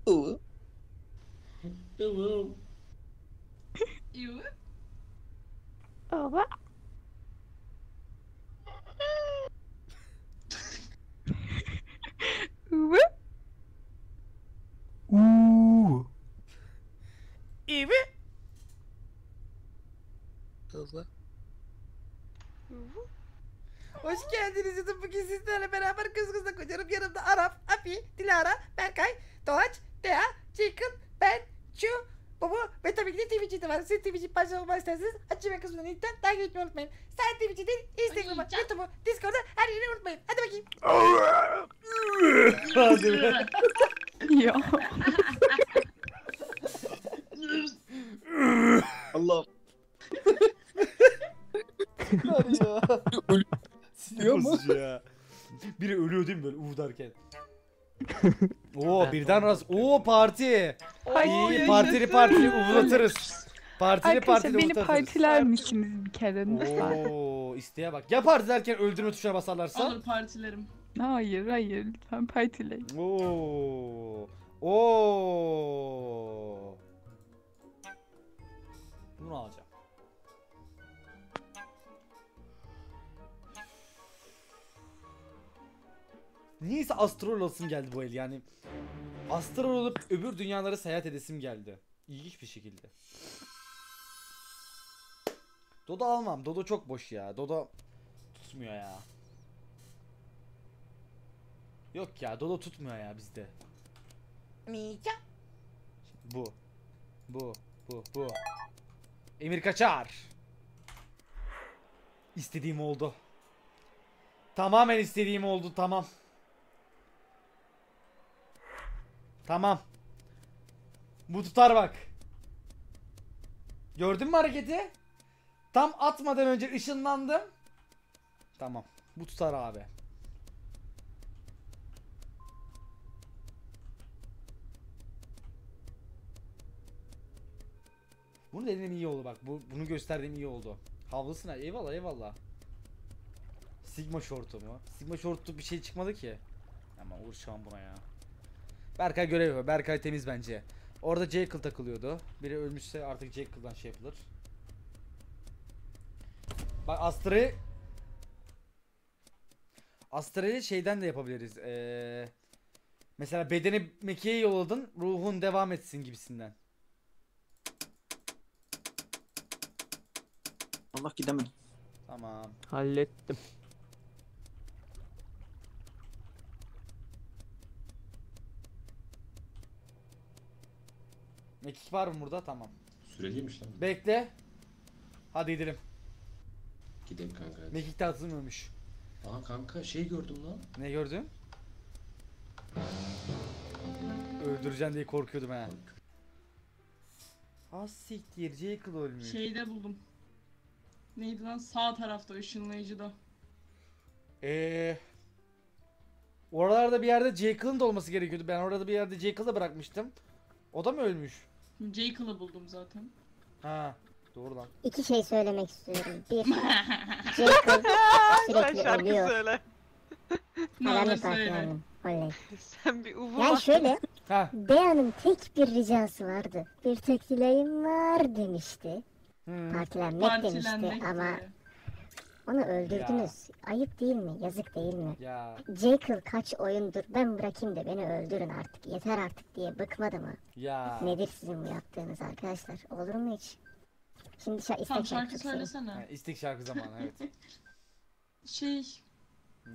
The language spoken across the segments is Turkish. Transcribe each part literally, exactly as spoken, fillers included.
Tamam. Yuh. Baba. Uuu. Uuu. İyi mi? Allah. Hoş geldiniz YouTube. Bugün sizlerle beraber kız kızla kocarım. Yanımda Arap, Api, Dilara, Berkay, Doğaç, Dea, Chicken, ben, Chu, Baba ve tabii ki de Twitch'de var. Siz Twitch'in parçası olmak isterseniz açık kısmından linkten takip etmeyi unutmayın. Sen Twitch'i değil, Instagram'ı, Ay, YouTube'u, Discord'u her yeri unutmayın. Hadi bakayım. Ya. Allah. ya. Ölüyor mu? ya. Biri ölüyor değil mi böyle uv derken? Oo birden raz. Oo parti. Ay, İyi partili partili uvlatırız. Partili Arkadaşlar partili beni uvlatırız. partiler misiniz bir kere lütfen? Oo isteğe bak. Ya parti derken öldürme tuşuna basarlarsa? Olur partilerim. Hayır hayır lütfen partiler. Oo. Oo. Bunu alacağım. Niyeyse astrol olasım geldi bu el yani. Astrol olup öbür dünyalara seyahat edesim geldi. İlginç bir şekilde. Dodo almam. Dodo çok boş ya. Dodo tutmuyor ya. Yok ya Dodo tutmuyor ya bizde. Mika. Bu. Bu. Bu. Bu. Emir kaçar. İstediğim oldu. Tamamen istediğim oldu. Tamam. Tamam. Bu tutar bak. Gördün mü hareketi? Tam atmadan önce ışınlandım. Tamam. Bu tutar abi. Bunu dediğim iyi oldu bak. Bu, bunu gösterdiğim iyi oldu. Havlısına eyvallah eyvallah. Sigma şortu mu? Sigma şortu bir şey çıkmadı ki. Ama uğraşamam buna ya. Berkay görev yapıyor. Berkay temiz bence. Orada Jekyll takılıyordu. Biri ölmüşse artık Jekyll'dan şey yapılır. Bak Astra'yı Astra'yı şeyden de yapabiliriz. Ee, mesela bedeni Meki'ye yolladın. Ruhun devam etsin gibisinden. Allah gidemedim. Tamam. Hallettim. Mekik var mı burada? Tamam. Süreliymiş lan. Bekle. Hadi gidelim. Gidelim kanka hadi. Mekik de atılmıyormuş. Aa kanka şey gördüm lan. Ne gördün? Öldüreceğim diye korkuyordum he. Az siktir Jekyll ölmüş. Şeyde buldum. Neydi lan? Sağ tarafta ışınlayıcıda. Eee Oralarda bir yerde Jekyll'ın da olması gerekiyordu. Ben orada bir yerde Jekyll'ı bırakmıştım. O da mı ölmüş? Jekyll'ı buldum zaten. Ha, doğru lan. İki şey söylemek istiyorum. Bir, Jekyll sürekli şarkı ölüyor. söyle. Ne Ha, ben olur de fark söyle. verdim. Oley. Sen bir uvu Yani bak. şöyle, Ha. Bea'nın tek bir ricası vardı. Bir tek dileğim var demişti. Hmm. Partilenmek demişti Partilenmek ama diye. onu öldürdünüz. Ayıp değil mi? Yazık değil mi? Ya Jekyll kaç oyundur ben bırakayım da beni öldürün artık. Yeter artık diye bıkmadı mı? ya. Nedir sizin bu yaptığınız arkadaşlar? Olur mu hiç? Şimdi şa Tam istek şarkı şarkı söyle. Ha, söylesene. istek şarkı zamanı evet. Şey, Hmm.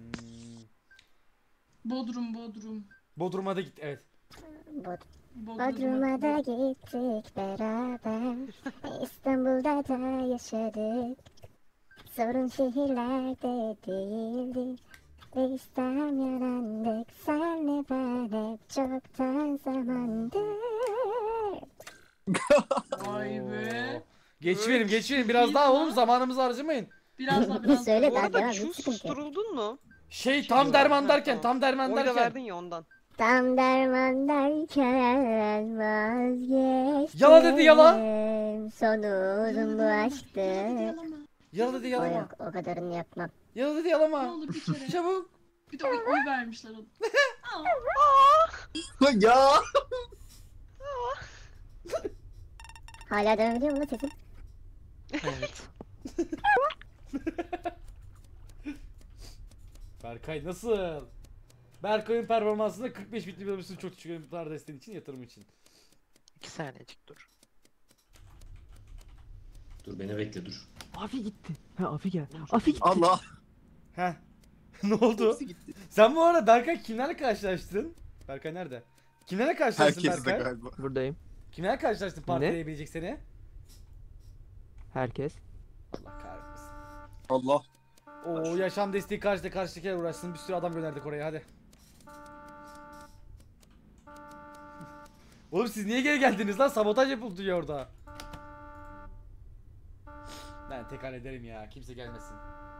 Bodrum Bodrum. Bodrum'a da git evet. Bod Bodrum'a Bodrum'a da gittik beraber. İstanbul'da da yaşadık. Sorun şehirlerde değildi. Ve İstanbul'dandık. Senle ben hep çoktan zamandır. Vay be. Oo. Geçmeyelim geçmeyelim biraz daha oğlum zamanımızı harcamayın. Biraz daha biraz Söyle Bu daha arada devam Q et, sıkıntı yok. susturuldun mu? Şey tam derman derken Ha, tam derman Oy da derken. verdin ya ondan. Tam derman derken vazgeçtim. Yala dedi, yala. Sonu uzun bu aşktı. Yalama. Yala dedi O yalama. yok, o kadarını yapmam. Yala dedi Ne yalama. olur bir kere. Çabuk. Bir de oy, oy vermişler ona. Aa, ya. Hala devam ediyor mu lan sesin? Evet. Berkay nasıl? Berkay'ın performansında kırk beş bitli bölümüsünü çok teşekkür ederim. Bu desteğin için, yatırım için. İki saniyecik dur. Dur beni bekle dur. Afi gitti. Ha Afi gel. Afi gitti. Allah. Heh. Ne oldu? Hepsi gitti. Sen bu arada Berkay kimlerle karşılaştın? Berkay nerede? Kimlerle karşılaştın Herkes de Berkay? galiba. Buradayım. Kimlerle karşılaştın partileyebilecek seni? Herkes. Allah kahretmesin. Allah. Oo yaşam desteği karşıda karşıdakiler uğraşsın. Bir sürü adam gönderdik oraya hadi. Oğlum siz niye geri geldiniz lan? Sabotaj yapıldı ya orada. Ben tek hallederim ya. Kimse gelmesin.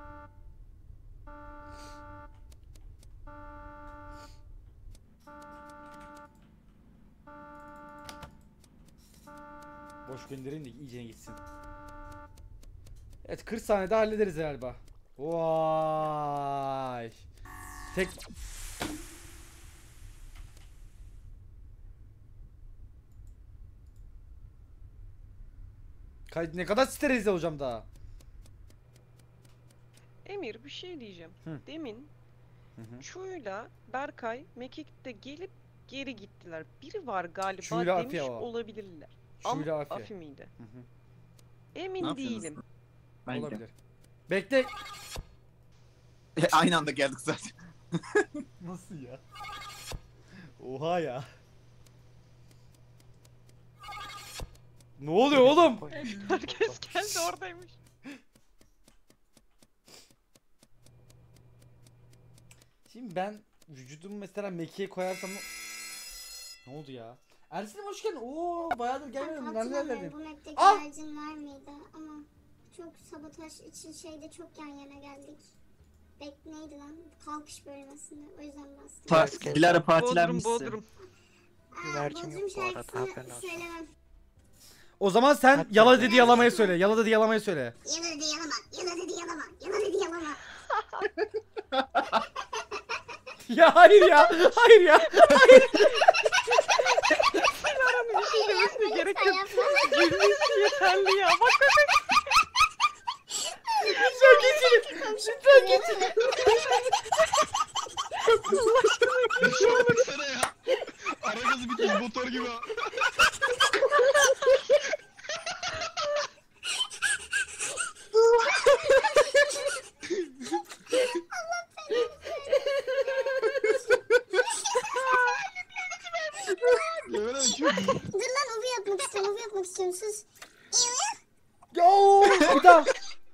Boş göndereyim de iyicene gitsin. Evet kırk saniyede hallederiz galiba. Vay. Tek... Kay ne kadar sterilize olacağım daha. Emir bir şey diyeceğim. Hı. Demin Hı hı. Çu'yla Berkay Mekik'te gelip geri gittiler. Biri var galiba Çu'yla demiş Afi o. olabilirler. Şuyla Ama Afi. Afi miydi? Hı hı. Emin Ne yapıyorsunuz? değilim. Ben Olabilir. Bekle. Aynı anda geldik zaten. Nasıl ya? Oha ya. Ne oluyor oğlum? Herkes geldi oradaymış. Şimdi ben vücudumu mesela mekiğe koyarsam ne oldu ya? Ersin'im hoş geldin. Oo bayağıdır gelmedin. Neler Hatırlamıyorum, geldin? bu map'teki Al! harcın var mıydı ama çok sabotaj için şeyde çok yan yana geldik. Bek neydi lan? Kalkış bölmesinde. O yüzden bastım. Pa Dilara Bodrum partilenmişsin. Bodrum. Aa, Güvercin Bodrum yok bu arada, şarkısını haberin olsun. söylemem. O zaman sen Hatta- yala dedi yalamayı söyle. Yala dedi yalamayı söyle. Yana dedi yalama, yana dedi yalama, yana dedi yalama. Ya hayır ya. Hayır ya. Hayır. Bir şey demesine gerek Lütfen yok. yapma. Gülmesi yeterli ya. Bak Lütfen geçin. Lütfen geçin. Baksana ya. Ara gazı bitmiş motor gibi. Dur lan uvu yapmak istiyorum, uvu yapmak istiyorum. Sus. Yo, bir daha.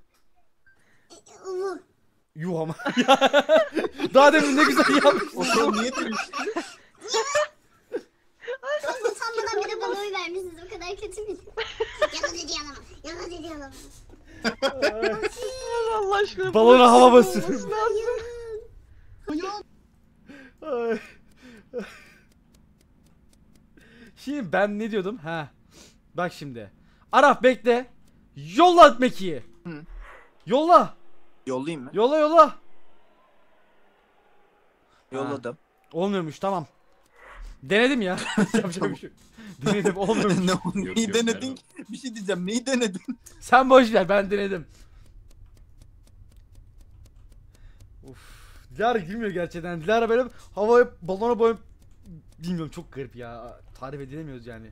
Uvu. Yuh ama. Daha demin ne güzel yapmışsın. O son niye demiştin? Utanmadan bir de bana oy vermişsiniz. O kadar kötü miydi? Yana dedi yalama, yana dedi yalama. Allah aşkına. Balona hava basın. Olması lazım. Ay. Şimdi ben ne diyordum? Ha. Bak şimdi. Araf bekle. Yolla Meki'yi. Hı. Yolla. Yollayayım mı? Yolla yolla. Yolladım. Olmuyormuş tamam. Denedim ya. Yapacak bir şey yok. Denedim olmuyormuş. ne, Yok, neyi yok, denedin? merhaba. Bir şey diyeceğim. Neyi denedin? Sen boş ver ben denedim. Uf. Dilara gülmüyor gerçekten. Dilara böyle havaya balona boyun bilmiyorum çok garip ya. Tarif edilemiyoruz yani.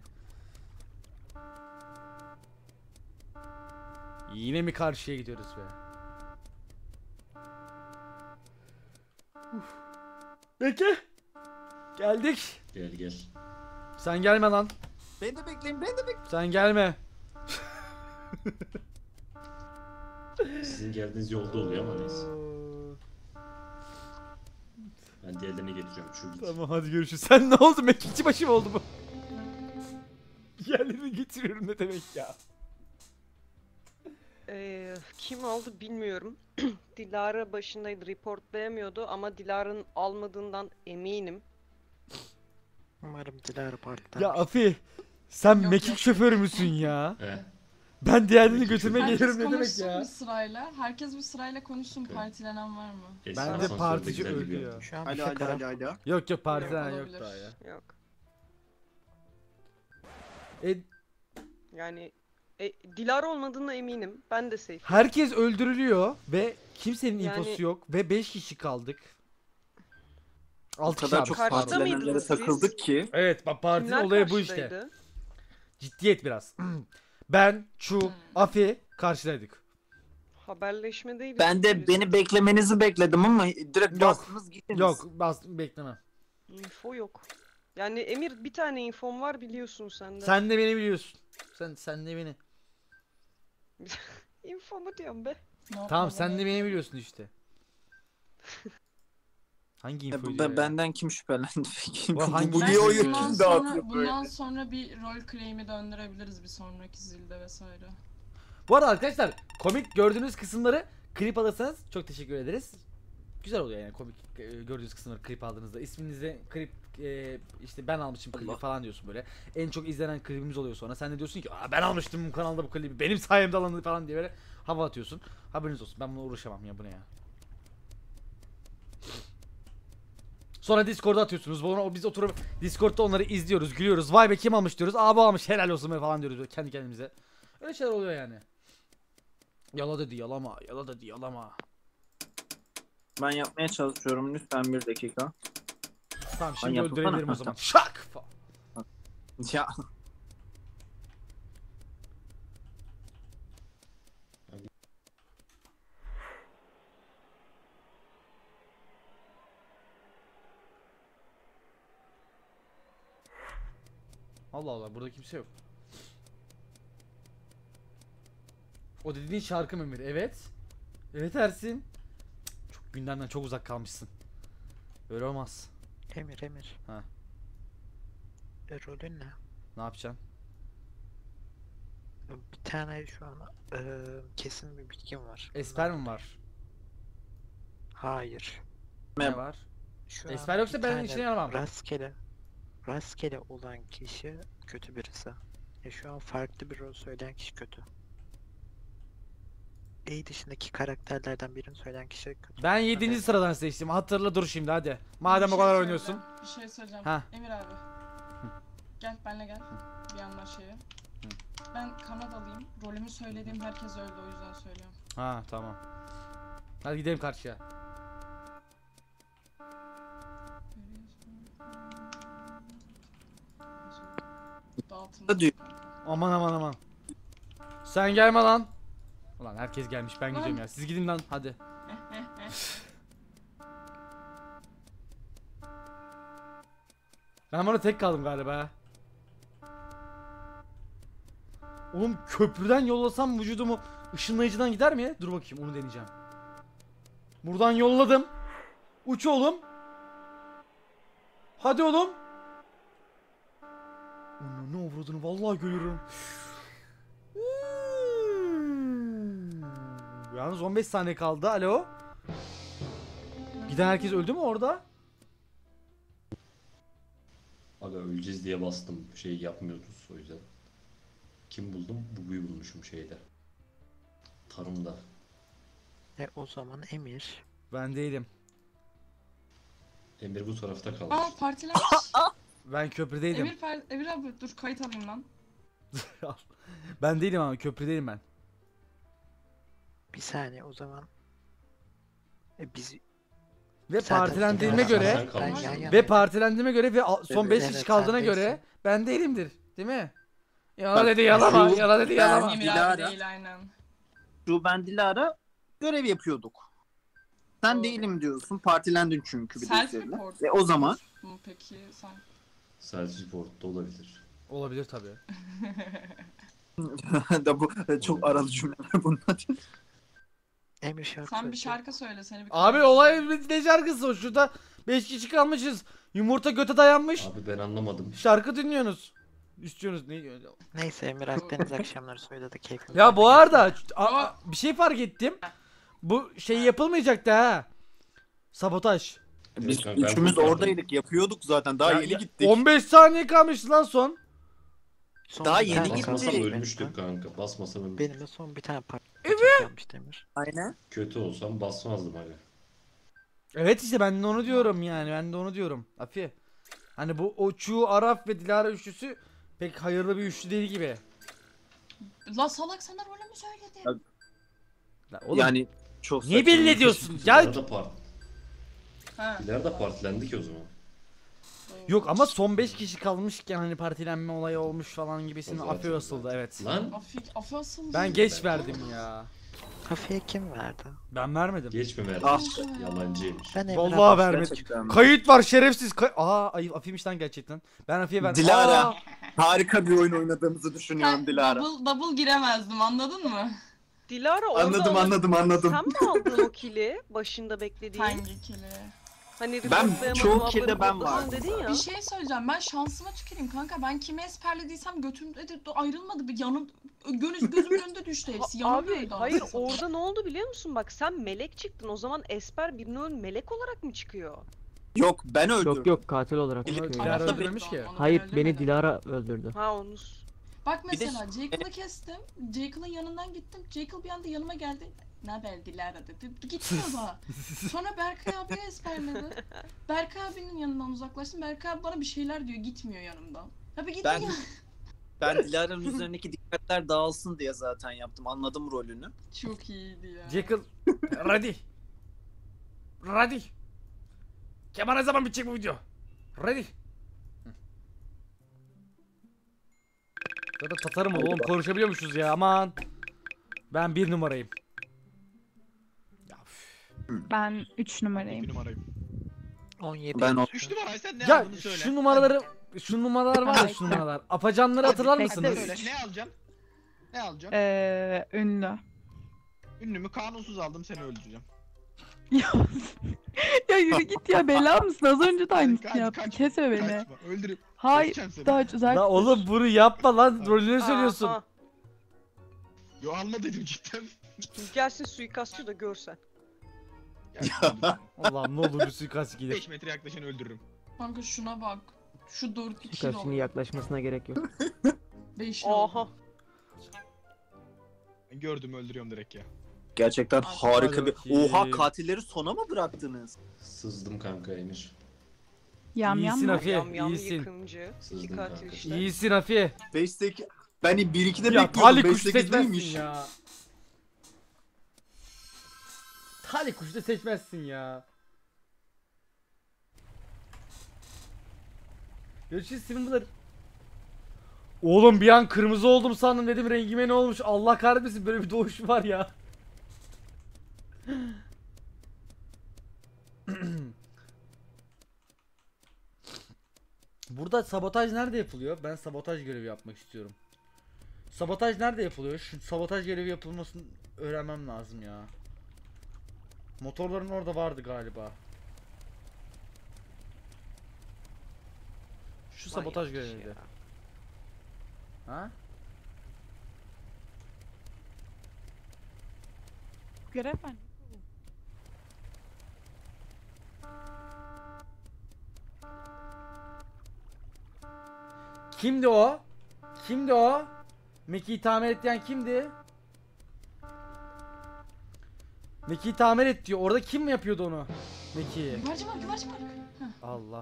Yine mi karşıya gidiyoruz be? Uf. Peki. Geldik. Gel gel. Sen gelme lan. Beni de bekleyin. Beni de bekleyin. Sen gelme. Sizin geldiğiniz yolda oluyor ama neyse. Ben diğerlerini getiriyorum. Şu git. Tamam hadi görüşürüz. Sen ne oldu? Mekikçi başı mı oldu bu? Yerlerini getiriyorum ne demek ya? Ee, kim aldı bilmiyorum. Dilara başındaydı, reportlayamıyordu ama Dilara'nın almadığından eminim. Umarım Dilara partiden. Ya Afi sen Yok, mekik yok. şoförü müsün ya? He. Ben diğerlerini Mekik götürme şoförü. Herkes gelirim ne demek konuşsun ya? bir sırayla. Herkes bir sırayla konuşsun. Evet. Partilenen var mı? Esra Ben de asansörde partici güzel öldü gidiyor. ya. Şu an bir Alo alo şaka. alo alo. Yok yok partiden Yok, yok olabilir. daha ya. Yok. E, Yani e, Dilara olmadığına eminim. Ben de safe. Herkes öldürülüyor ve kimsenin Yani- infosu yok ve beş kişi kaldık. O altı kişi kadar abi, çok Karşıda pardon. partilenenlere mıydınız siz? takıldık ki. Evet bak partinin Kimler olayı bu işte. karşıdaydı? Ciddiyet biraz. Ben, Chu, Hmm. Afi karşıdaydık. Haberleşmedeydik. Ben de biz. beni beklemenizi bekledim ama direkt Yok, bastınız gittiniz. Yok bastım bekleme. Info yok. Yani Emir bir tane infom var biliyorsun sen de. Sen de beni biliyorsun. Sen sen de beni. Info mu diyorum be? Ne Tamam yapalım sen de ya? beni biliyorsun işte. Hangi Ya info bu- diyor ben, ya? benden kim şüphelendi peki? Bu Bu, hangi- bu Belki Leo'yu bundan kim sonra, dağıtıyor böyle? bundan sonra bir rol claim'i döndürebiliriz bir sonraki zilde vesaire. Bu arada arkadaşlar komik gördüğünüz kısımları klip alırsanız çok teşekkür ederiz. Güzel oluyor yani komik e, gördüğünüz kısımları klip aldığınızda. İsminizde klip e, işte ben almışım klibi Allah. falan diyorsun böyle. En çok izlenen klibimiz oluyor sonra. Sen de diyorsun ki Aa, ben almıştım bu kanalda bu klibi. Benim sayemde alındı falan diye böyle hava atıyorsun. Haberiniz olsun. Ben buna uğraşamam ya bu ne ya. Sonra Discord'a atıyorsunuz. Bunu biz oturup Discord'da onları izliyoruz, gülüyoruz. Vay be kim almış diyoruz. Aa bu almış helal olsun be falan diyoruz böyle kendi kendimize. Öyle şeyler oluyor yani. Yala dedi yalama, yala dedi yalama. Ben yapmaya çalışıyorum lütfen bir dakika. Tamam şimdi yapılsana. öldürebilirim o Ha, zaman. tamam. Şak! Fa- Ya Allah Allah burada kimse yok. O dediğin şarkı mı Emir? Evet. Evet Ersin. Çok gündemden çok uzak kalmışsın. Öyle olmaz. Emir Emir. Ha. E, rolün ne? Ne yapacaksın? Bir tane şu an e, kesin bir bilgim var. Esper mi var? Hayır. Ne var? Şu Esper an yoksa bir ben tane işine yaramam. Rastgele, rastgele olan kişi kötü birisi. E şu an farklı bir rol söyleyen kişi kötü. A dışındaki karakterlerden birini söyleyen kişi kötü. Ben yedinci Haberin- sıradan seçtim. Hatırla dur şimdi hadi. Madem Bir o şey kadar söyle- oynuyorsun. Bir şey söyleyeceğim. Ha. Emir abi. Gel benle gel. Bir yandan şeye. Ben Kanadalıyım. Rolümü söylediğim herkes öldü o yüzden söylüyorum. Ha tamam. Hadi gidelim karşıya. Dağıtım. diyor. Aman aman aman. Sen gelme lan. Ulan herkes gelmiş ben Lan. gidiyorum ya. Siz gidin lan hadi. Ben bana tek kaldım galiba. Oğlum köprüden yollasam vücudumu ışınlayıcıdan gider mi? Dur bakayım onu deneyeceğim. Buradan yolladım. Uç oğlum. Hadi oğlum. Onu ne vurduğunu vallahi görüyorum. Yalnız on beş saniye kaldı. Alo. Giden herkes öldü mü orada? Aga öleceğiz diye bastım. Şey yapmıyoruz o yüzden. Kim buldum? Bubu'yu bulmuşum şeyde. Tarımda. E o zaman Emir. Ben değilim. Emir bu tarafta kalmış. Aa partilenmiş. Ben köprüdeydim. Emir, par- Emir abi dur kayıt alayım lan. Ben değilim ama köprüdeyim ben. Bir saniye o zaman. E biz Ve Zaten partilendiğime sen- göre Sen kalmışsın. yan yana- ve partilendiğime göre ve a- son Evet, beş evet, kişi kaldığına sen göre değilsin. ben değilimdir. Değil mi? Yala Bak, dedi yalama, şu- yala dedi ben- yalama. Emir Dilara. abi değil aynen. Şu ben Dilara görev yapıyorduk. Sen Doğru. değilim diyorsun. Partilendin çünkü bir de Self üzerine. report. Ve o zaman Mu peki sen? Self report'ta olabilir. Olabilir tabii. da bu çok aralı cümleler bunlar. Emir şarkı Sen bir söyleyecek. şarkı söyle seni bir Abi kayıt- olay ne şarkısı o? Şurada beş kişi kalmışız. Yumurta göte dayanmış. Abi ben anlamadım. Şarkı dinliyorsunuz. İstiyorsunuz ne? Neyse Emir Akdeniz akşamları söyledi keyfimiz. Ya bu yerine arada geldi. a- a- bir şey fark ettim. Bu şey yapılmayacaktı ha. Sabotaj. Biz kanka, ben üçümüz kurtardım. oradaydık. Yapıyorduk zaten. Daha Ya- yeni ya- gittik. on beş saniye kalmış lan son. Son Daha bir yeni tane gitti. kaldı Basmasam benim. ölmüştük kanka. Basmasam ölmüştük. Benim de son bir tane parça kalmıştı Emir. Aynen. Kötü olsam basmazdım aga. Evet işte ben de onu diyorum yani. Ben de onu diyorum. Afi. Hani bu Oçu, Araf ve Dilara üçlüsü pek hayırlı bir üçlü değil gibi. La salak sana rolümü söyledim. La oğlum, Yani çok niye saçma. belli ediyorsun? Dilara Ya da part. Ha. Dilara da partilendi ki o zaman. yok ama son beş kişi kalmışken hani partilenme olayı olmuş falan gibisinin O zaten afiyet asıldı evet. Lan Afik, afi asıldı. Ben geç verdim ya. Kafeye kim verdi? Ben vermedim. geç mi verdin? Ah. Yalancıymış. Ben Emre Vallahi abi. vermedim. Gerçekten. Kayıt var şerefsiz. Kay Aa ayıp Afi'ymiş lan gerçekten. Ben Afi'ye verdim. Dilara. Aa! Harika bir oyun oynadığımızı düşünüyorum Ben Dilara. double, double giremezdim anladın mı? Dilara orada Anladım olan- anladım anladım. Sen mi aldın o kili başında beklediğin? Hangi kili? Hani Ben reportlayamadım, çoğu abla kilde ben reportlasın vardım dedin ya. Bir şey söyleyeceğim. Ben şansıma tüküreyim kanka. Ben kimi esperlediysem götümde de ayrılmadı. Bir yanım göz, gözümün önünde düştü hepsi. Ha- Yanımda Abi öldü hayır anasını orada ne oldu biliyor musun? Bak sen melek çıktın. O zaman Esper birini öl melek olarak mı çıkıyor? Yok ben öldürdüm. Yok yok katil olarak Onu çıkıyor. Dilara Hayatta öldürmemiş ki. Onu ben Hayır beni öldürmedim. Dilara öldürdü. Ha onu. s- Bak Bir de- mesela Jekyll'ı kestim. Jekyll'ın yanından gittim. Jekyll bir anda yanıma geldi. Ne haber Dilara dedi. Gitmiyor daha. Sonra Berkay abiye ezberledi. Berkay abinin yanından uzaklaştım. Berkay abi bana bir şeyler diyor. Gitmiyor yanımdan. Abi git Ben ya. ben Dilara'nın üzerindeki dikkatler dağılsın diye zaten yaptım. Anladım rolünü. Çok iyiydi ya. Jekyll. Ready. Ready. Kemal ne zaman bitecek bu video? Ready. Hı. Zaten tatarım oğlum konuşabiliyormuşuz ya aman. Ben bir numarayım. Ya, üf. Ben üç Bir numarayım. numarayım. on yedi. Ben o- Üç numarayı sen ne Ya aldığını söyle. şu numaraları şu numaralar var ya şu numaralar. Apacanları hatırlar Hadi mısınız? söyle. Ne alacaksın? Ne alacaksın? Ee, ünlü. Ünlümü kanunsuz aldım seni öldüreceğim. Ya, ya yürü git ya bela mısın? Az önce de aynısını Kaç, yaptın. kaç, Kesme beni. Kaçma öldürüp Hayır. keseceğim seni. Daha uzak. La oğlum bunu yapma lan rolünü söylüyorsun. Aha. Yo alma dedim cidden. Gelsin suikastçı da görsen. Allah'ım ne olur bir suikast gelir. beş metre yaklaşan öldürürüm. Kanka şuna bak. Şu dört kişi Çıkar şimdi yaklaşmasına gerek yok. beş Aha. Ben gördüm öldürüyorum direkt ya. Gerçekten harika bir... bakayım. Oha katilleri sona mı bıraktınız? Sızdım kanka Emir. Yam yam İyisin mı? Afiye, Yam yam iyisin. yıkımcı. Sızdım İki katil kanka. işte. İyisin Afiye. beş sekiz... Ben bir ikide Ya bekliyordum. tali beş kuş sekiz seçmezsin değilmiş. ya. Tali kuş da seçmezsin ya. Görüşürüz Simbalar. Oğlum bir an kırmızı oldum sandım dedim rengime ne olmuş Allah kahretmesin böyle bir doğuş var ya. Burada sabotaj nerede yapılıyor? Ben sabotaj görevi yapmak istiyorum. Sabotaj nerede yapılıyor? Şu sabotaj görevi yapılmasını öğrenmem lazım ya. Motorların orada vardı galiba. Şu sabotaj Manyak göreviydi. ya. Ha? Görev ben. Kimdi o? Kimdi o? Meki'yi tamir et diyen kimdi? Meki'yi tamir et diyor. Orada kim mi yapıyordu onu? Meki'yi. Güvercin var güvercin var. Allah.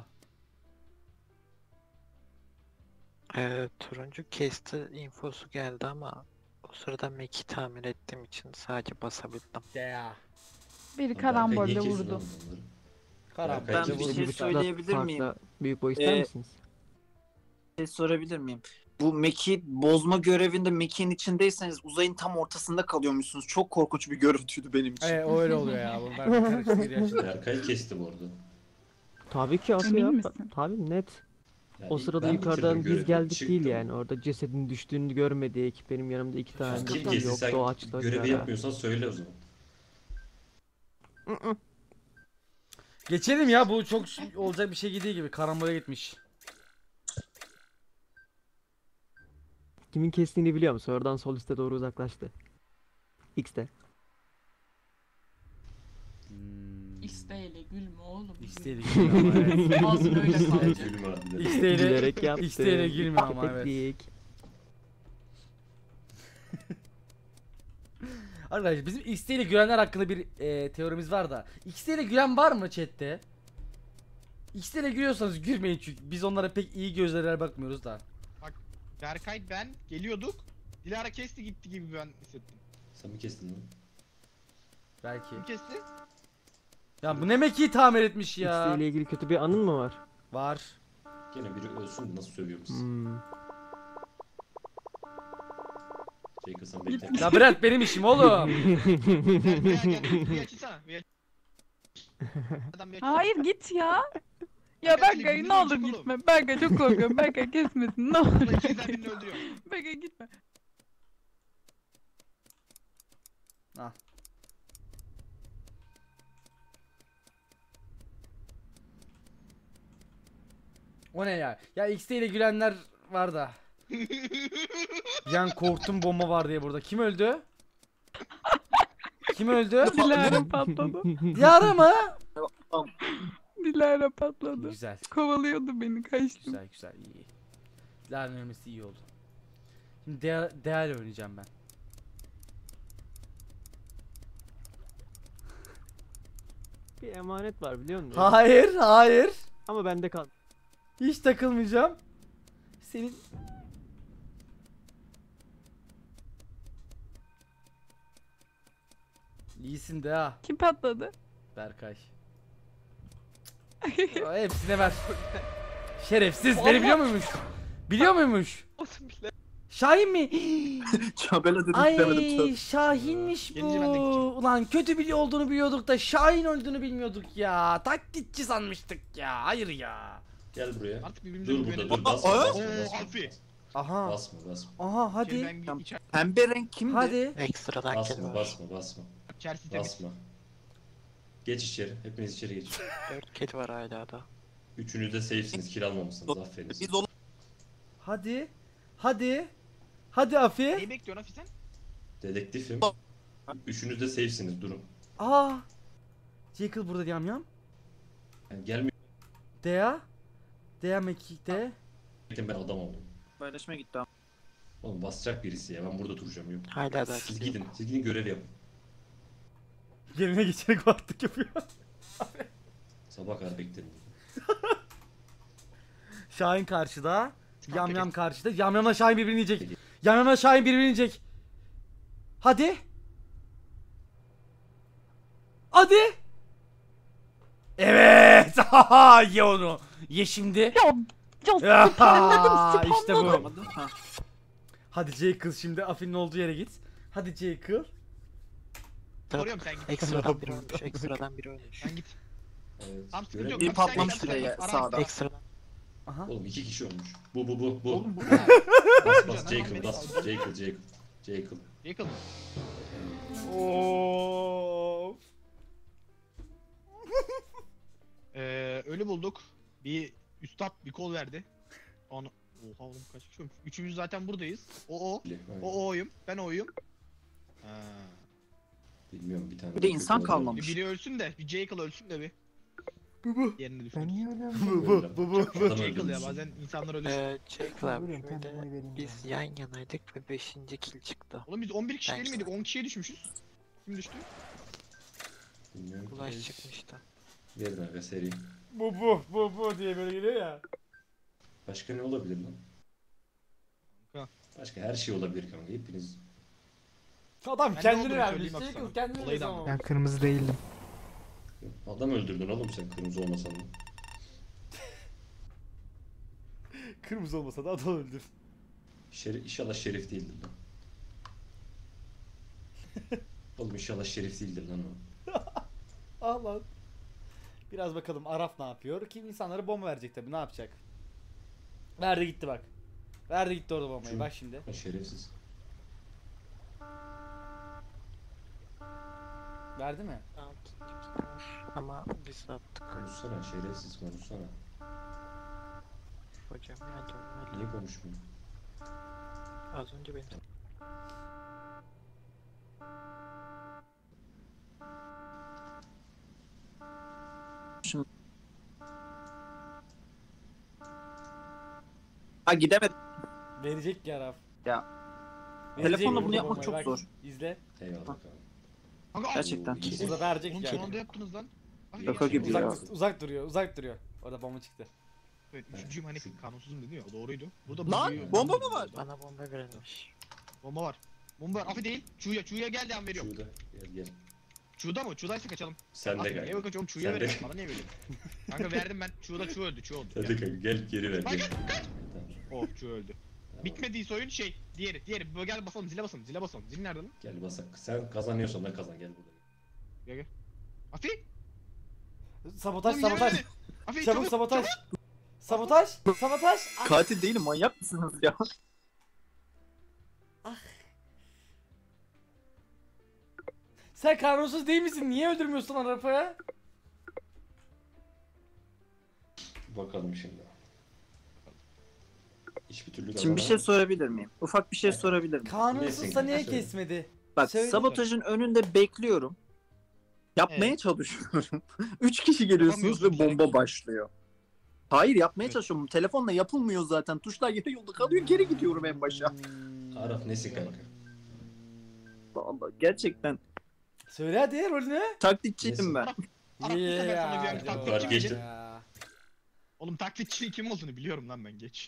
Ee, turuncu kesti infosu geldi ama o sırada Mac'i tamir ettiğim için sadece basabildim. Ya. Biri Berkay karambolle niye kestin vurdu. oğlum bunları? Karambol. Berkay Ben bir kim şey vurdu? söyleyebilir miyim? Farklı büyük boy ister Ee, misiniz? Bir şey sorabilir miyim? Bu Mac'i bozma görevinde Mac'in içindeyseniz uzayın tam ortasında kalıyormuşsunuz. Çok korkunç bir görüntüydü benim için. Evet o öyle oluyor ya. Bunu ben karıştır yaşadım. Berkay kesti bu arada. Tabii ki Afi Emin ya. misin? Tabii net. Yani O ilk sırada ben yukarıdan bitirdim biz görevi, geldik değil çıktım. yani. Orada cesedin düştüğünü görmedi ekip. Benim yanımda iki tane Kim insan kesti sen yoktu. O açtı. görevi yapmıyorsan söyle o zaman. Geçelim ya bu çok olacak bir şey gidiyor gibi. Karambole gitmiş. Kimin kestiğini biliyor musun? Oradan sol üste doğru uzaklaştı. X'te. X'de ile gülme oğlum. İsteğiyle gülme ama evet. Ağzın öyle kalacak. Gülüm abi. İsteğiyle, Gülerek yaptı. isteğiyle gülme ama evet. Köpeklik. Arkadaşlar bizim X T ile gülenler hakkında bir e, teorimiz var da X T ile gülen var mı chatte? X T ile gülüyorsanız gülmeyin çünkü biz onlara pek iyi gözlerle bakmıyoruz da. Berkay ben geliyorduk. Dilara kesti gitti gibi ben hissettim. Sen mi kestin lan? Belki. Kim kesti? Ya bu ne mekiği tamir etmiş X ya. ile ilgili kötü bir anın mı var? Var. Gene biri ölsün de nasıl sövüyor musun? Hmm. Jacob sen bekle. Ya bırak benim işim oğlum. Gel buraya gel. Bir açsana. Bir aç. Adam bir açsana. Hayır git ya. Ya Berkay, Berkay birini ne olur öldürecek oğlum. gitme. Berkay çok korkuyorum. Berkay kesmesin. Ne olur. Ulan ikizler birini öldürüyor. Berkay gitme. Al. O ne ya? Ya X ile gülenler var da. Yan korktum bomba var diye burada. Kim öldü? Kim öldü? Dilara patladı. Dilara mı? Dilara patladı. Güzel. Kovalıyordu beni, kaçtım. Güzel güzel iyi. Dilara'nın ölmesi iyi oldu. Şimdi Dea Dea'yla oynayacağım ben. Bir emanet var biliyor musun? Hayır, hayır. Ama bende kal. Hiç takılmayacağım. Senin İyisin de ha. Kim patladı? Berkay. O hepsine ver. Şerefsiz beni biliyor muymuş? Biliyor muymuş? Şahin mi? Çabela dedim demedim. Ay Şahinmiş bu. Gelince ben de gideceğim. Ulan kötü biri olduğunu biliyorduk da Şahin öldüğünü bilmiyorduk ya. Taklitçi sanmıştık ya. Hayır ya. Gel buraya. Artık birbirimize Dur burada güvenelim. dur basma Aa, basma Oo basma. Alfi. Aha. Basma basma. Aha Hadi. hadi. Ben Tamam. içer, Pembe renk kimdi? Hadi. Ekstradan kill Basma var. basma basma. içerisi temiz. Basma. Geç içeri. Hepiniz içeri geç. dört kill var hala da. Üçünüz de safe'siniz. Kill almamışsınız. Aferin. Biz onu Hadi. Hadi. Hadi Afi. Neyi bekliyorsun Afi sen? Dedektifim. Üçünüz de safe'siniz. Durun. Aa. Jekyll burada yam yam. Yani gelmeyin Dea. Dea mekikte. ben adam oldum. paylaşmaya gitti ama. Oğlum basacak birisi ya. Ben burada duracağım yok. Hala da Siz kill yok. gidin. Siz gidin görev yapın. Yerine geçerek baktık yapıyor. Sabah kadar beklerim. Şahin karşıda. Yam Kanka yam geç. karşıda. Yam yamla Şahin birbirini yiyecek. Yam yamla Şahin birbirini yiyecek. Hadi. Hadi. Evet. Haha, ye onu. Ye şimdi. Ya, ya Ya, spamladım, işte bu. spamladım. Olmadı. Ha. Hadi Jekyll şimdi Afi'nin olduğu yere git. Hadi Jekyll. Soruyorum sen git. Ekstradan biri ölmüş. Ekstradan biri ölmüş. Sen git. Evet. Tamam sıkıntı görev- yok. Bir Afi sen patlamış git, bile sen ya, git. Ara, sağda. ara. Ekstradan. Aha. Oğlum iki kişi ölmüş. Bu bu bu bu. Oğlum bu ne? Bas bas Jacob bas. Jacob Jacob. Jacob. Yakın. Oo. Ee, ölü bulduk. Bir üstad bir kol verdi. Onu... Oha oğlum kaç kişi ölmüş? Üçümüz zaten buradayız. O o. O o oyum. Ben oyum. Ha. Bilmiyorum bir tane. Bir de insan kötü kalmamış. Bir biri ölsün de, bir Jekyll ölsün de bir. Bu bu. Yerini Ben düşün. niye öyle Bu bu bu bu. Adam Jekyll ya öldürmüşsün. bazen insanlar ölür. Ee, Jackal abi Buyurun, ben şöyle oy vereyim biz yan yanaydık ve beşinci kill çıktı. Oğlum biz on bir kişi Ben değil miydik? on kişiye düşmüşüz. Kim düştü? Bilmiyorum. Ulaş çıkmıştı. Verin aga seri. Bu bu bu bu diye böyle geliyor ya. Başka ne olabilir lan? Kanka. Başka her şey olabilir kanka. Hepiniz Adam Ben ne kendini olduğunu vermiş. söyleyeyim bak Jekyll sana. kendini Olayı da vermiş. anlat. Ben kırmızı değildim. adam öldürdün oğlum sen kırmızı olmasan da. Kırmızı olmasa da adam öldür. Şerif, inşallah şerif değildir lan. Oğlum inşallah şerif değildir lan o. Ah lan. Biraz bakalım Araf ne yapıyor? Kim insanlara bomba verecek tabi ne yapacak? Verdi gitti bak. Verdi gitti orada bombayı Şu- bak şimdi. Ha, şerefsiz. Verdi mi? Ama biz attık. Konuşsana şerefsiz konuşsana. Hocam ya dönmeli. Niye konuşmuyor? Az önce benim. Ha gidemedim. Verecek ki Araf. Ya. Verecek Telefonla orada bunu yapmak bombayı, çok bak, zor. İzle. Eyvallah kanka. Kanka Gerçekten. Oo, Burada verecek Oğlum yani. son anda yaptınız lan. Ay, Şaka gerçekten. gibi Uzak, ya. uzak duruyor, uzak duruyor. Orada bomba çıktı. Evet, üçüncüyüm hani kanunsuzum dedi ya o doğruydu. Burada Lan bombayı- bomba mı var? Bana bomba verilmiş. Bomba var. Bomba var. Afi değil. Çuğya. Çuğya gel devam veriyorum. Şurada. Gel gel. Çuğda mı? Çuğdaysa kaçalım. Sen de Afi, gel. niye kaçıyorum? Çuğya Sen de verin. gel. Bana niye veriyorsun? Kanka verdim ben. Çuğda çuğ öldü. Çuğ oldu. Hadi Gel. kanka gel geri ver. Lan Gel. kaç kaç. Tamam, Oh çuğ öldü. Bitmediyse oyun şey. Diğeri. Diğeri. Böyle gel basalım. Zile basalım. Zile basalım. Zil nerede lan? Gel basak. Sen kazanıyorsan da kazan gel burada. Gel gel. Afi. Sabotaj Oğlum, sabotaj. yemedi. Afi Çabuk sabotaj. Sabotaj. Sabotaj. Ah, Katil değilim, manyak mısınız ya? sen kanunsuz değil misin? Niye öldürmüyorsun Arapa'ya? Bakalım şimdi. Hiçbir türlü Şimdi bir şey kazanamadım. sorabilir miyim? Ufak bir şey sorabilir miyim? Kanunsuzsa niye Söyle. kesmedi? Bak Söyle. sabotajın önünde bekliyorum. Yapmaya Evet. çalışıyorum. Üç kişi geliyorsunuz ve Yapamıyorsun bomba direkt. başlıyor. Hayır yapmaya Evet. çalışıyorum. Telefonla yapılmıyor zaten. Tuşlar yarı yolda kalıyor. Geri gidiyorum en başa. Hmm. Araf nesin kanka? Vallahi gerçekten Söyle hadi rolünü. taklitçiydim ben. Arap bu sefer sana bir Yeah, taklit Fark kim geçti. diyecek? ya. Oğlum taklitçinin kim olduğunu biliyorum lan ben geç.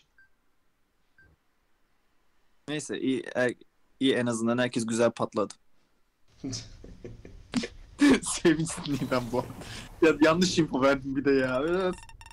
Neyse iyi, e- iyi en azından herkes güzel patladı. Sevinçliyim ben bu. Ya, yanlış info verdim bir de ya. Evet.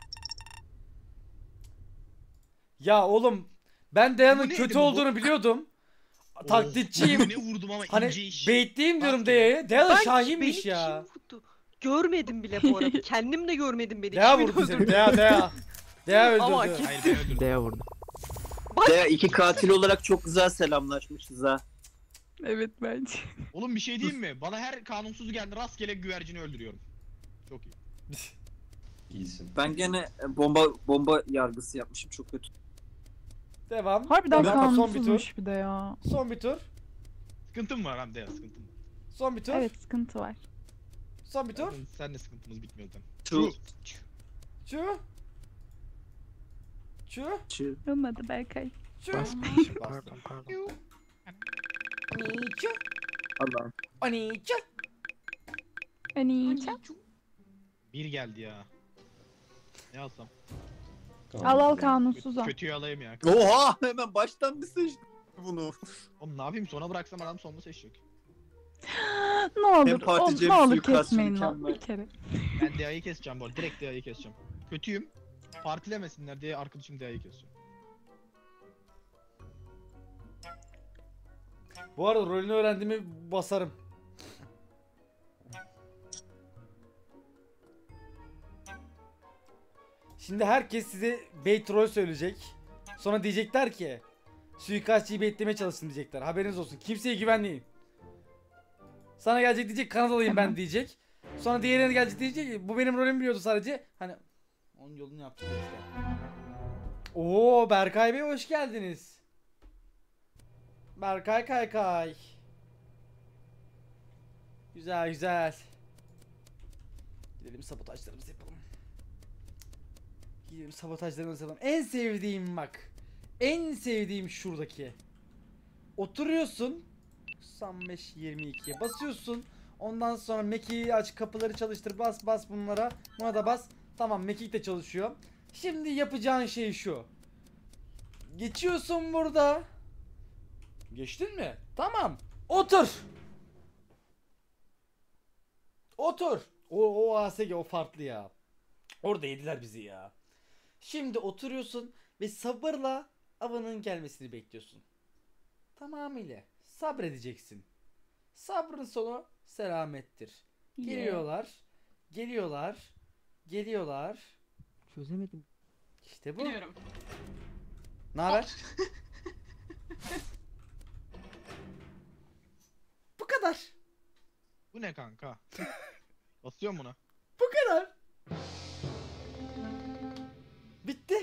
Ya oğlum ben Daya'nın Bu neydi kötü bu? olduğunu biliyordum. Taklitçiyim. Oh, ne vurdum ama Hani ince iş. baitliyim diyorum Bastı. Daya'ya. Daya da Ben- Şahin'miş beni ya. kim vurdu? Görmedim bile bu arada. Kendim de görmedim beni. Daya Kimin vurdu seni. öldürdüğünü. Daya Daya. Daya Ama öldürdü. Hayır ben öldürdüm. D'ye vurdu. De iki katil olarak çok güzel selamlaşmışız ha. Evet bence. Oğlum bir şey diyeyim mi? Bana her kanunsuz geldi rastgele güvercini öldürüyorum. Çok iyi. İyisin. Ben gene bomba bomba yargısı yapmışım çok kötü. Devam. Harbiden Devam. Son bir tur. kanunsuzmuş bir de ya. Son bir tur. Sıkıntım var Hamdi ya sıkıntım var. Son bir tur. Evet sıkıntı var. Son bir tur. Zaten senle sıkıntımız bitmiyor zaten. True. Çu. Çu. Çı. Olmadı Berkay. Çu. Basmışım pardon pardon. Ani çu. Allah'ım. Ani çu. Hani Bir geldi ya. Ne alsam? al al kanunsuz al. Kötüyü alayım ya. Oha hemen baştan bir seçtim bunu. Oğlum ne yapayım sona bıraksam adam sonunu seçecek. Ne olur, Hem partici o, hem ne olur suikastçı kesmeyin lan mükemmel. bir kere. Ben D A'yı keseceğim bu arada. Direkt D A'yı keseceğim. Kötüyüm. Partilemesinler diye arkadaşım D A'yı keseceğim. Bu arada rolünü öğrendiğimi basarım. Şimdi herkes size bait rol söyleyecek. Sonra diyecekler ki suikastçıyı baitlemeye çalışsın diyecekler. Haberiniz olsun. Kimseye güvenmeyin. Sana gelecek diyecek Kanadalıyım ben diyecek. Sonra diğerine gelecek diyecek ki bu benim rolümü biliyordu sadece. Hani onun yolunu yapacak işte. Oo Berkay Bey hoş geldiniz. Berkay Kaykay. Güzel güzel. Gidelim sabotajlarımızı yapalım. Gidelim sabotajlarımızı yapalım. En sevdiğim bak. En sevdiğim şuradaki. Oturuyorsun. doksan beş yirmi ikiye basıyorsun. Ondan sonra Meki'yi aç, kapıları çalıştır, bas bas bunlara. Buna da bas. Tamam, Mekik de çalışıyor. Şimdi yapacağın şey şu. Geçiyorsun burada. Geçtin mi? Tamam. Otur. Otur. O o A S G o farklı ya. Orada yediler bizi ya. Şimdi oturuyorsun ve sabırla avının gelmesini bekliyorsun. Tamamıyla sabredeceksin. Sabrın sonu selamettir. Geliyorlar. Geliyorlar. Geliyorlar. Çözemedim. İşte bu. Biliyorum. Ne haber? Bu kadar. Bu ne kanka? Basıyorum buna. Bu kadar. Bitti.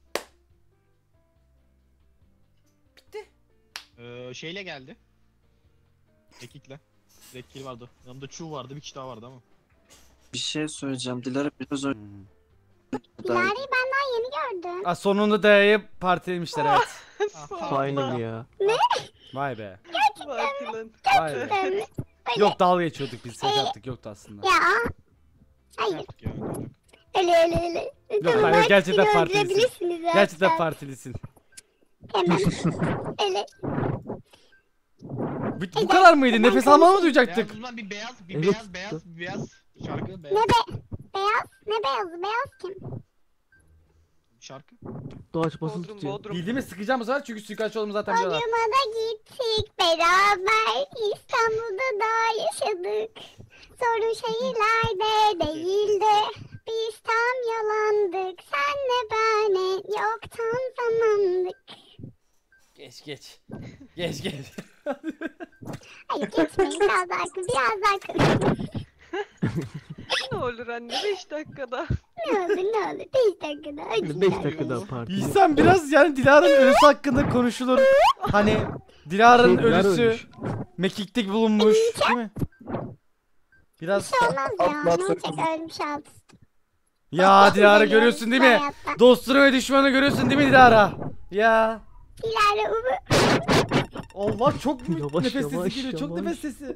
Bitti. Ee, şeyle geldi. Mekikle. Direkt kill vardı. Yanımda Chu vardı, bir kişi daha vardı ama. Bir şey söyleyeceğim. Dilara biraz önce... Dilara'yı ben daha yeni gördüm. Aa, sonunda D'ye partilemişler evet. Final ya. Vay be. Bak lan. Vay be. Ben... Yok dalga geçiyorduk biz. Şaka yaptık yoktu aslında. Ya. Ne Hayır. yaptık ya? Öyle öyle öyle. Yok hayır gerçekten beni partilisin. öldürebilirsiniz zaten. Gerçekten partilisin. Hemen. Öyle. Bu, bu kadar mıydı? Nefes almanı mı duyacaktık? Beyaz uzman bir beyaz, bir Evet. beyaz, beyaz, bir beyaz şarkı, Ne beyaz be beyaz? Ne beyazı? Beyaz kim? şarkı. Doğaç basılı Bodrum tutuyor. Bodrum. Bildiğimi sıkacağım bu sefer çünkü suikastçı olduğumu zaten biliyorlar. Bodrum'a da gittik beraber. İstanbul'da da yaşadık. Sorun şehirlerde değil de biz tam yalandık. Senle ben yoktan zamandık. Geç geç. Geç geç. Hayır geçmeyin biraz daha biraz daha konuşalım. Ne olur anne beş dakikada. Ne olur ne olur beş dakikada. Hadi. beş dakika daha parti. İhsan biraz yani Dilara'nın ölüsü hakkında konuşulur. Hani Dilara'nın Şey, Dilara ölüsü ölmüş. mekikte bulunmuş değil mi? Biraz Olmaz ya Atla, ne atla, olacak kızım. ölmüş alt üstü. ya Dilara Biliyoruz görüyorsun değil mi? hayatta. Dostunu ve düşmanı görüyorsun değil mi Dilara? Ya Dilara Ubu. Allah çok Yavaş, nefes sesi yavaş, geliyor. Çok yavaş. nefes sesi.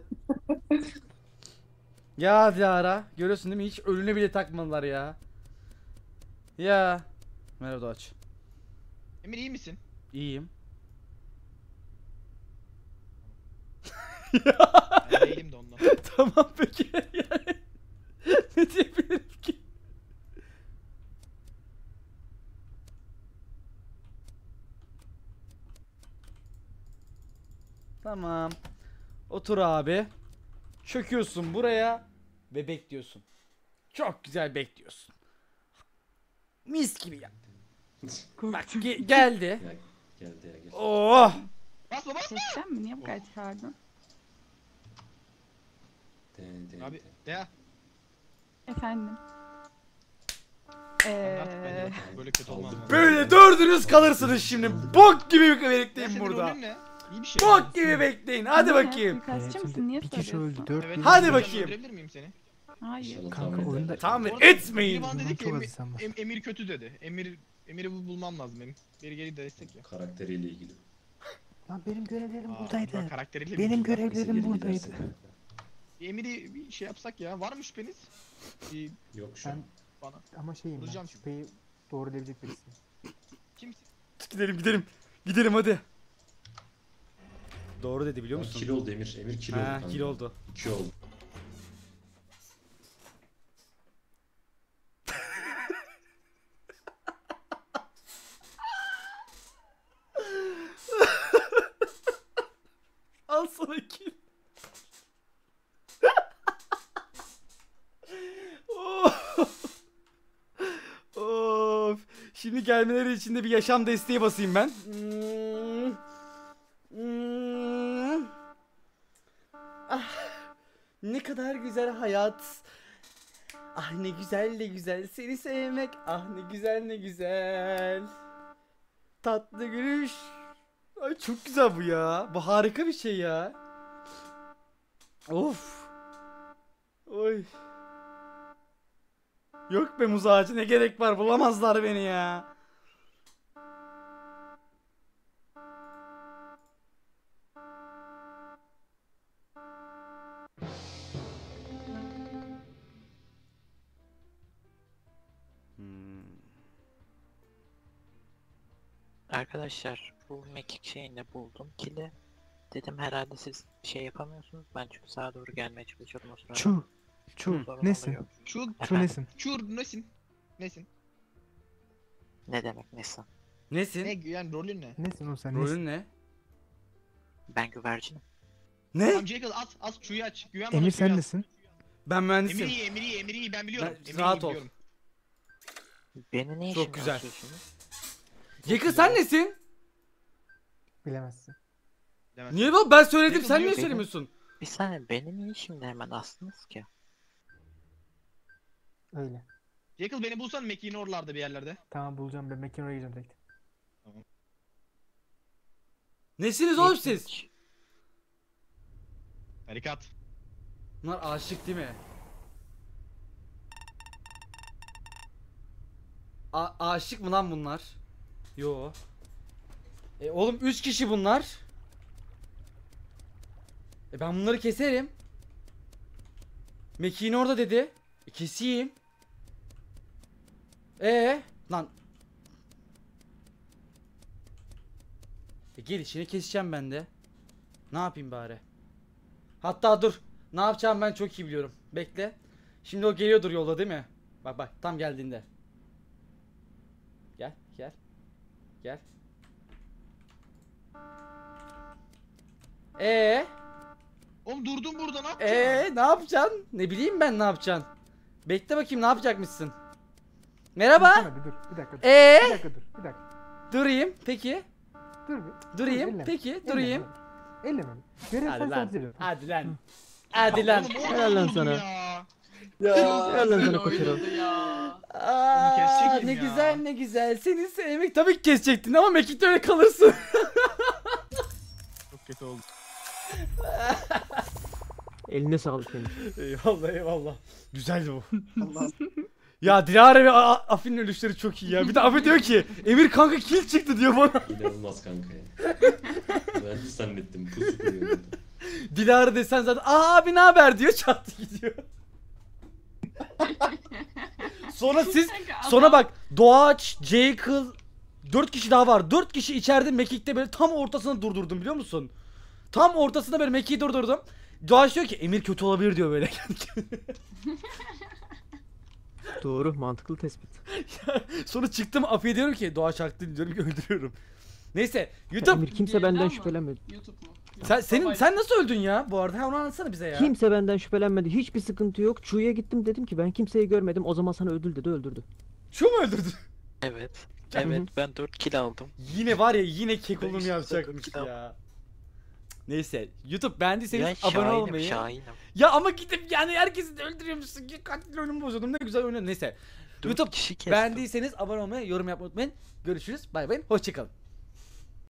Ya Dilara görüyorsun değil mi? Hiç ölüne bile takmadılar ya. Ya. Merhaba Doğaç. Emir iyi misin? İyiyim. Ben değilim de ondan. Tamam peki yani. Ne diyebilirim ki? Tamam. Otur abi. Çöküyorsun buraya ve bekliyorsun. Çok güzel bekliyorsun. Mis gibi ya. Bak ge- geldi. Ya, geldi ya geldi. Oh! Basma basma. Seçeceğim mi? Niye bu kadar çağırdın? De, de, Abi de. ya. Efendim. Anlat Eee... bence. Böyle kötü olmaz. Aldım. Böyle dördünüz kalırsınız şimdi. Bok gibi Ya bekleyeyim senin burada. rolün ne? İyi bir şey. Bok gibi bekleyin. Hadi bakayım. Suikastçı mısın? Niye bir kişi soruyorsun? öldü. Dört Evet. bin- Hadi ben bakayım. Öldürebilir miyim seni? Hayır. İnşallah Kanka tahmin oyunda- eder. Tamam Bu arada etmeyin. biri bana dedi ki Çok Emir, az insan var. Em- Emir kötü dedi. Emir Emir'i bu bulmam lazım benim. Biri geri destek ya. Karakteriyle ilgili. Lan benim görevlerim Aa, buradaydı. bak karakteriyle Benim bir- görevlerim Geri buradaydı. gidersin. Bir Emir'i bir şey yapsak ya. Var mı şüpheniz? Bir Yok şu an. bana. Ama şeyim ben, Bulacağım. şüpheyi doğrulayabilecek birisi. Kimsin? Gidelim gidelim. Gidelim hadi. Doğru dedi biliyor Lan musun? Kill oldu Emir. Emir kill oldu. Ha, kanka. kill oldu. İki oldu. Al sana kill. Of. Of. Şimdi gelmeleri için de bir yaşam desteği basayım ben. Hmm. Hmm. Ah, ne kadar güzel hayat. Ah ne güzel ne güzel seni sevmek. Ah ne güzel ne güzel. Tatlı gülüş. Ay çok güzel bu ya. Bu harika bir şey ya. Of. Oy. Yok be muz ağacı ne gerek var bulamazlar beni ya. Hmm. Arkadaşlar bu mekik şeyini buldum kili. Dedim herhalde siz bir şey yapamıyorsunuz. Ben çünkü sağa doğru gelmeye çalışıyordum o sırada. Çu. Çu. Sorun Nesin? oluyor. Şu Çu Efendim? nesin? Çur nesin? Nesin? Ne demek nesin? Nesin? Ne yani rolün ne? Nesin o sen? Nesin? Rolün ne? Ben güvercinim. Ne? Tamam Jekyll at at Çu'yu aç. Güven bana Emir Çu'yu sen at. nesin? Ben mühendisim. Emir iyi Emir iyi Emir iyi ben biliyorum. Ben- Emir iyi rahat ol. biliyorum. Beni ne Çok işin güzel. asıyorsunuz? Yakın sen nesin? Bilemezsin. Demez. Niye lan ben söyledim Yakın sen niye diyor. söylemiyorsun? Bir saniye beni niye şimdi hemen astınız ki? Öyle. Jekyll beni bulsan Meki'nin oralarda bir yerlerde. Tamam bulacağım ben. Mekin oraya gideceğim direkt. Nesiniz oğlum siz? Hiç- Tarikat. Bunlar aşık değil mi? A aşık mı lan bunlar? Yo. E oğlum üç kişi bunlar. E ben bunları keserim. Mekiğin orada dedi. E keseyim. E lan. E gelişini keseceğim ben de. Ne yapayım bari? Hatta dur. Ne yapacağım ben çok iyi biliyorum. Bekle. Şimdi o geliyordur yolda değil mi? Bak bak tam geldiğinde. Gel gel. Gel. Ee? Oğlum durdun burada ne yapacaksın? Ee ne yapacaksın? Ne bileyim ben ne yapacaksın? Bekle bakayım ne yapacakmışsın? Merhaba. Dursana bir dur. Bir dakika dur. Ee? Bir dakika dur. Bir dakika. Durayım peki. Dur bir. Durayım elleme. peki Elleme, durayım. Elleme. Elleme. Görev Hadi sen lan. sadece. Hadi lan. Hadi lan. Oğlum, orada Helal lan durdun sana. ya. Ya helal lan sana koçero. Oynadı ya. Aa, kesecektim ne ya. güzel ne güzel. Seni sevmek tabii ki kesecektin ama mekikte öyle kalırsın. Çok kötü oldu. Eline sağlık senin. Eyvallah eyvallah. Güzeldi bu. Allah. Ya Dilara ve A- Afi'nin ölüşleri çok iyi ya. Bir de Afi diyor ki Emir kanka kill çıktı diyor bana. İnanılmaz kanka ya. Ben hiç zannettim. Pusu kuruyor. Dilara desen zaten aa abi ne haber diyor çattı gidiyor. Sonra siz Kanka sonra adam- bak Doğaç, Jekyll dört kişi daha var. dört kişi içeride mekikte böyle tam ortasına durdurdum biliyor musun? Tam ortasında böyle mekiği durdurdum. Doğaç diyor ki Emir kötü olabilir diyor böyle. Doğru, mantıklı tespit. Sonra çıktım Afi'ye diyorum ki Doğaç haklı diyorum ki öldürüyorum. Neyse YouTube Emir kimse Diğerinden benden mi? şüphelenmedi. YouTube mu? sen senin Babayla. sen nasıl öldün ya bu arada? Ha, onu anlatsana bize ya. Kimse benden şüphelenmedi. Hiçbir sıkıntı yok. Çu'ya gittim dedim ki ben kimseyi görmedim. O zaman sana ödül dedi, öldürdü. Şu mu öldürdü? Evet. Hı hı. Evet ben dört kill aldım. Yine var ya yine kekolunu işte yapacakmış kitap. ya. Neyse YouTube beğendiyseniz Ya abone şahinim olmayı. şahinim. Ya ama gidip yani herkesi de öldürüyormuşsun ki katil oyunumu bozuyordum ne güzel oynadım neyse. Dört YouTube kişi kestim. beğendiyseniz abone olmayı yorum yapmayı unutmayın. Görüşürüz bay bay hoşçakalın.